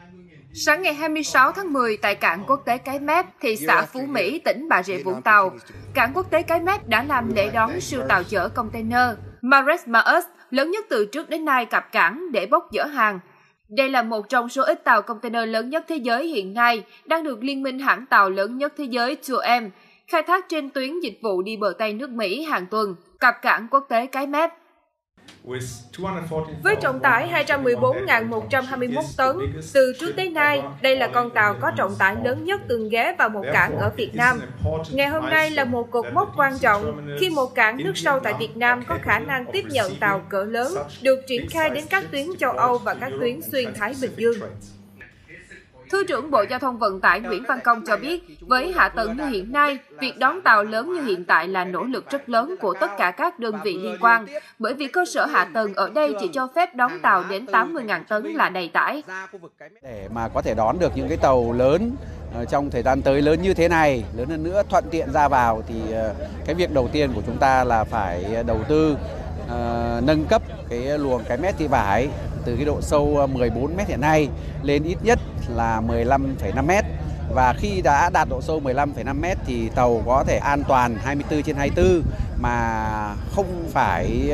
Sáng ngày 26 tháng 10 tại cảng quốc tế Cái Mép, thị xã Phú Mỹ, tỉnh Bà Rịa Vũng Tàu, cảng quốc tế Cái Mép đã làm lễ đón siêu tàu chở container Maersk lớn nhất từ trước đến nay cập cảng để bốc dỡ hàng. Đây là một trong số ít tàu container lớn nhất thế giới hiện nay, đang được Liên minh hãng tàu lớn nhất thế giới 2M khai thác trên tuyến dịch vụ đi bờ Tây nước Mỹ hàng tuần, cập cảng quốc tế Cái Mép. Với trọng tải 214.121 tấn, từ trước tới nay, đây là con tàu có trọng tải lớn nhất từng ghé vào một cảng ở Việt Nam. Ngày hôm nay là một cột mốc quan trọng khi một cảng nước sâu tại Việt Nam có khả năng tiếp nhận tàu cỡ lớn, được triển khai đến các tuyến châu Âu và các tuyến xuyên Thái Bình Dương. Thứ trưởng Bộ Giao thông Vận tải Nguyễn Văn Công cho biết, với hạ tầng như hiện nay, việc đón tàu lớn như hiện tại là nỗ lực rất lớn của tất cả các đơn vị liên quan, bởi vì cơ sở hạ tầng ở đây chỉ cho phép đón tàu đến 80.000 tấn là đầy tải. Để mà có thể đón được những cái tàu lớn trong thời gian tới lớn như thế này, lớn hơn nữa, thuận tiện ra vào, thì cái việc đầu tiên của chúng ta là phải đầu tư nâng cấp cái luồng Cái Mép Thị Vải từ cái độ sâu 14 m hiện nay lên ít nhất là 15,5 m. Và khi đã đạt độ sâu 15,5 m thì tàu có thể an toàn 24/24 mà không phải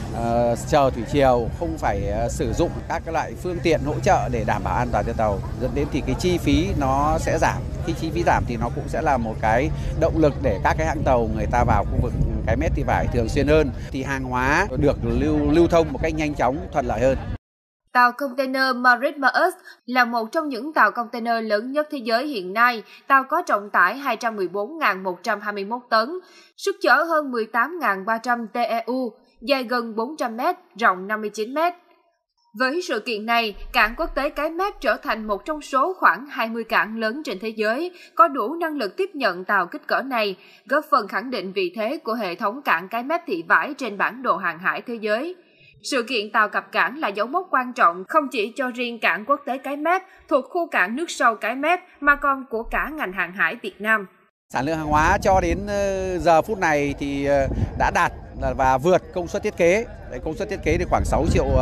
chờ thủy triều, không phải sử dụng các cái loại phương tiện hỗ trợ để đảm bảo an toàn cho tàu, dẫn đến thì cái chi phí nó sẽ giảm. Khi chi phí giảm thì nó cũng sẽ là một cái động lực để các cái hãng tàu người ta vào khu vực Cái Mép Thị Vải thường xuyên hơn, thì hàng hóa được lưu thông một cách nhanh chóng, thuận lợi hơn. Tàu container Maersk là một trong những tàu container lớn nhất thế giới hiện nay. Tàu có trọng tải 214.121 tấn, sức chở hơn 18.300 TEU, dài gần 400 m, rộng 59 m. Với sự kiện này, cảng quốc tế Cái Mép trở thành một trong số khoảng 20 cảng lớn trên thế giới có đủ năng lực tiếp nhận tàu kích cỡ này, góp phần khẳng định vị thế của hệ thống cảng Cái Mép Thị Vải trên bản đồ hàng hải thế giới. Sự kiện tàu cập cảng là dấu mốc quan trọng không chỉ cho riêng cảng quốc tế Cái Mép thuộc khu cảng nước sâu Cái Mép mà còn của cả ngành hàng hải Việt Nam. Sản lượng hàng hóa cho đến giờ phút này thì đã đạt và vượt công suất thiết kế. Công suất thiết kế thì khoảng 6,8 triệu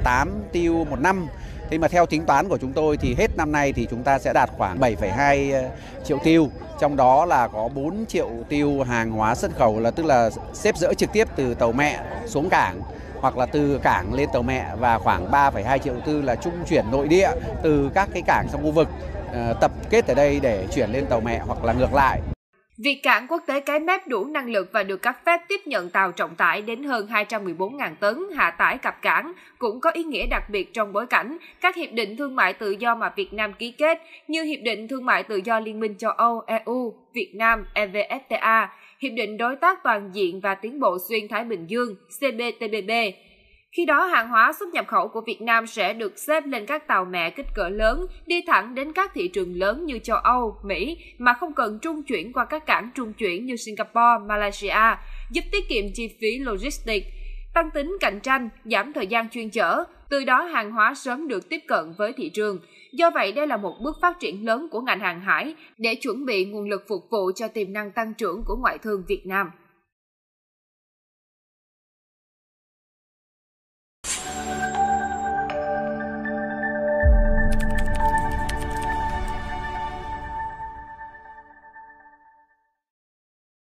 TEU một năm. Thế mà theo tính toán của chúng tôi thì hết năm nay thì chúng ta sẽ đạt khoảng 7,2 triệu TEU. Trong đó là có 4 triệu TEU hàng hóa xuất khẩu, là tức là xếp dỡ trực tiếp từ tàu mẹ xuống cảng, hoặc là từ cảng lên tàu mẹ, và khoảng 3,2 triệu TEU là trung chuyển nội địa từ các cái cảng trong khu vực tập kết ở đây để chuyển lên tàu mẹ hoặc là ngược lại. Việc cảng quốc tế Cái Mép đủ năng lực và được cấp phép tiếp nhận tàu trọng tải đến hơn 214.000 tấn hạ tải cập cảng cũng có ý nghĩa đặc biệt trong bối cảnh các hiệp định thương mại tự do mà Việt Nam ký kết như Hiệp định Thương mại Tự do Liên minh châu Âu EU, Việt Nam EVFTA, Hiệp định Đối tác Toàn diện và Tiến bộ Xuyên Thái Bình Dương CPTPP. Khi đó, hàng hóa xuất nhập khẩu của Việt Nam sẽ được xếp lên các tàu mẹ kích cỡ lớn, đi thẳng đến các thị trường lớn như châu Âu, Mỹ mà không cần trung chuyển qua các cảng trung chuyển như Singapore, Malaysia, giúp tiết kiệm chi phí logistics, tăng tính cạnh tranh, giảm thời gian chuyên chở, từ đó hàng hóa sớm được tiếp cận với thị trường. Do vậy, đây là một bước phát triển lớn của ngành hàng hải để chuẩn bị nguồn lực phục vụ cho tiềm năng tăng trưởng của ngoại thương Việt Nam.